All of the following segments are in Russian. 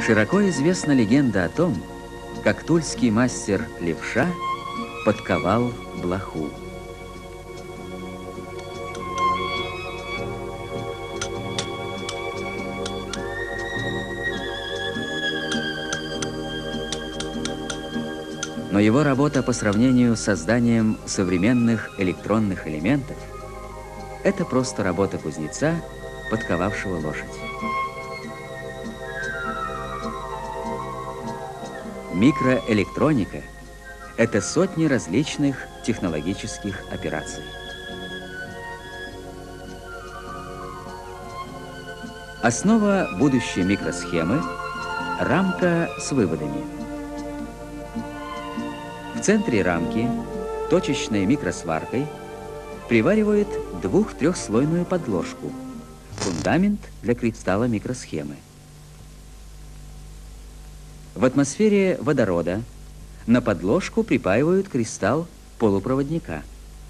Широко известна легенда о том, как тульский мастер левша подковал блоху. Но его работа по сравнению с созданием современных электронных элементов – это просто работа кузнеца, подковавшего лошадь. Микроэлектроника – это сотни различных технологических операций. Основа будущей микросхемы – рамка с выводами. В центре рамки точечной микросваркой приваривают двух-трехслойную подложку – фундамент для кристалла микросхемы. В атмосфере водорода на подложку припаивают кристалл полупроводника.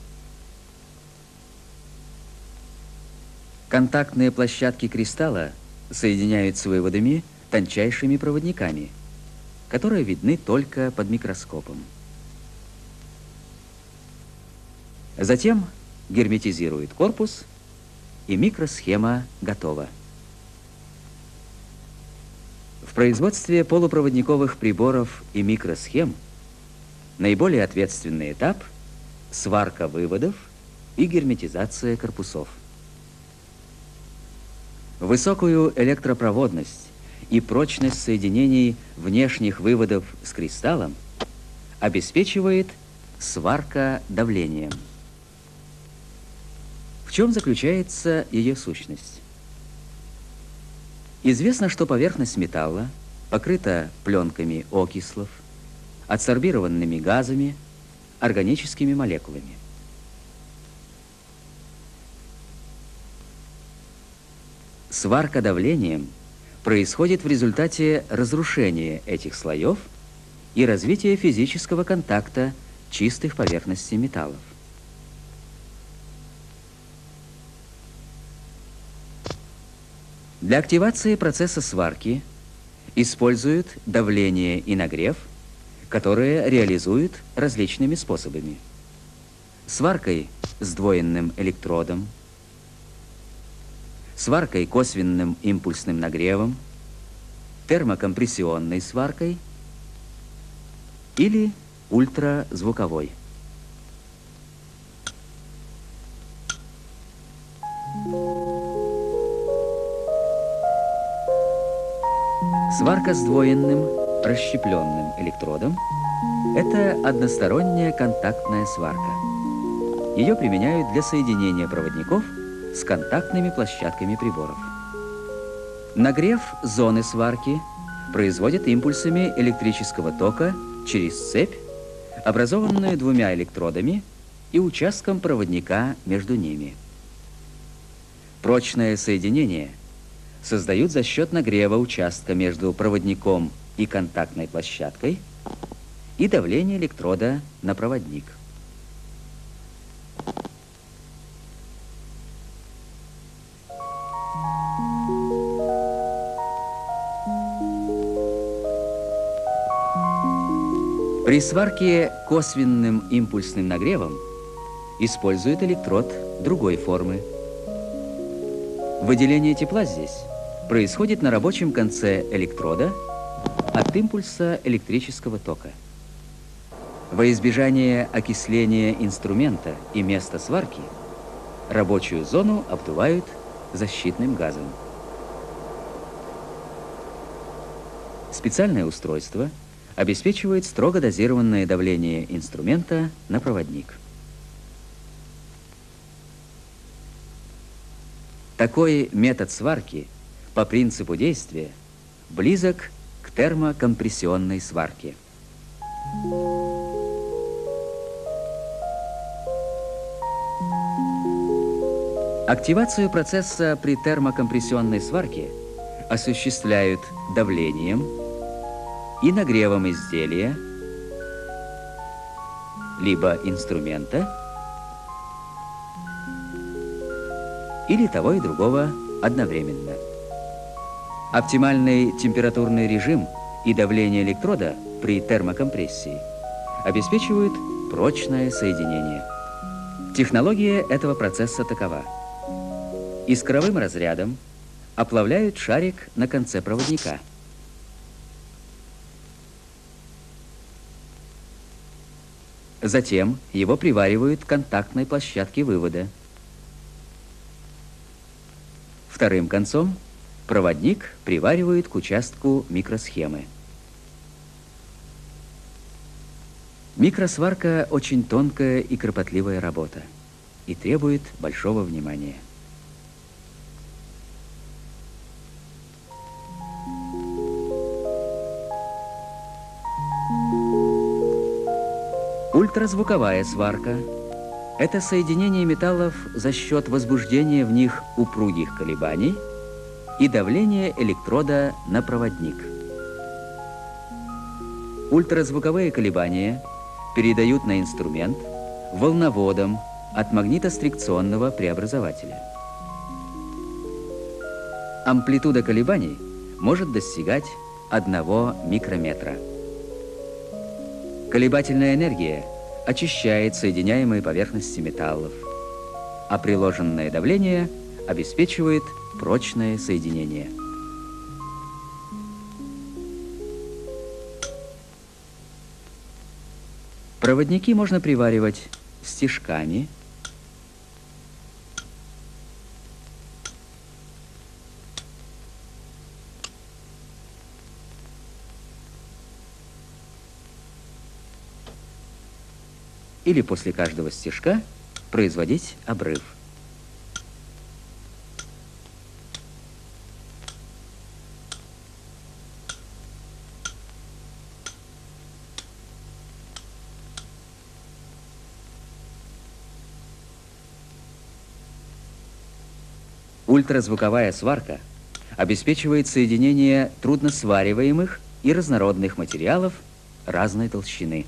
Контактные площадки кристалла соединяют с выводами тончайшими проводниками, которые видны только под микроскопом. Затем герметизируют корпус, и микросхема готова. В производстве полупроводниковых приборов и микросхем наиболее ответственный этап – сварка выводов и герметизация корпусов. Высокую электропроводность и прочность соединений внешних выводов с кристаллом обеспечивает сварка давлением. В чем заключается ее сущность? Известно, что поверхность металла покрыта пленками окислов, адсорбированными газами, органическими молекулами. Сварка давлением происходит в результате разрушения этих слоев и развития физического контакта чистых поверхностей металлов. Для активации процесса сварки используют давление и нагрев, которые реализуют различными способами. Сваркой сдвоенным электродом, сваркой косвенным импульсным нагревом, термокомпрессионной сваркой или ультразвуковой. Сварка сдвоенным, расщепленным электродом – это односторонняя контактная сварка. Ее применяют для соединения проводников с контактными площадками приборов. Нагрев зоны сварки производят импульсами электрического тока через цепь, образованную двумя электродами и участком проводника между ними. Прочное соединение создают за счет нагрева участка между проводником и контактной площадкой и давления электрода на проводник. При сварке косвенным импульсным нагревом используют электрод другой формы. Выделение тепла здесь происходит на рабочем конце электрода от импульса электрического тока. Во избежание окисления инструмента и места сварки рабочую зону обдувают защитным газом. Специальное устройство обеспечивает строго дозированное давление инструмента на проводник. Такой метод сварки по принципу действия близок к термокомпрессионной сварке. Активацию процесса при термокомпрессионной сварке осуществляют давлением и нагревом изделия, либо инструмента, или того и другого одновременно. Оптимальный температурный режим и давление электрода при термокомпрессии обеспечивают прочное соединение. Технология этого процесса такова. Искровым разрядом оплавляют шарик на конце проводника. Затем его приваривают к контактной площадке вывода. Вторым концом проводник приваривают к участку микросхемы. Микросварка очень тонкая и кропотливая работа и требует большого внимания. Ультразвуковая сварка – это соединение металлов за счет возбуждения в них упругих колебаний и давления электрода на проводник. Ультразвуковые колебания передают на инструмент волноводом от магнитострикционного преобразователя. Амплитуда колебаний может достигать 1 микрометра. Колебательная энергия очищает соединяемые поверхности металлов, а приложенное давление обеспечивает прочное соединение. Проводники можно приваривать стежками, или после каждого стежка производить обрыв. Ультразвуковая сварка обеспечивает соединение трудносвариваемых и разнородных материалов разной толщины.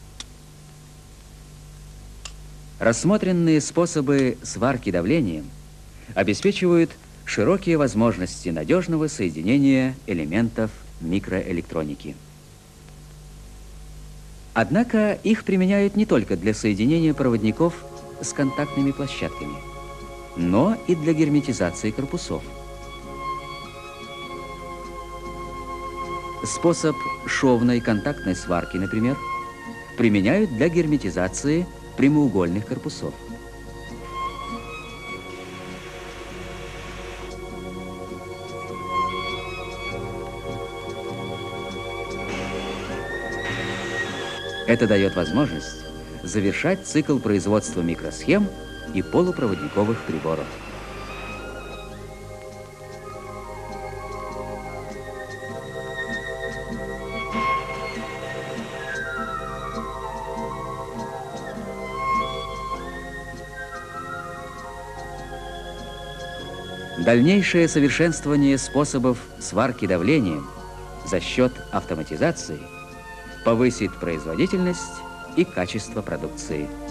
Рассмотренные способы сварки давлением обеспечивают широкие возможности надежного соединения элементов микроэлектроники. Однако их применяют не только для соединения проводников с контактными площадками, но и для герметизации корпусов. Способ шовной контактной сварки, например, применяют для герметизации прямоугольных корпусов. Это дает возможность завершать цикл производства микросхем и полупроводниковых приборов. Дальнейшее совершенствование способов сварки давлением за счет автоматизации повысит производительность и качество продукции.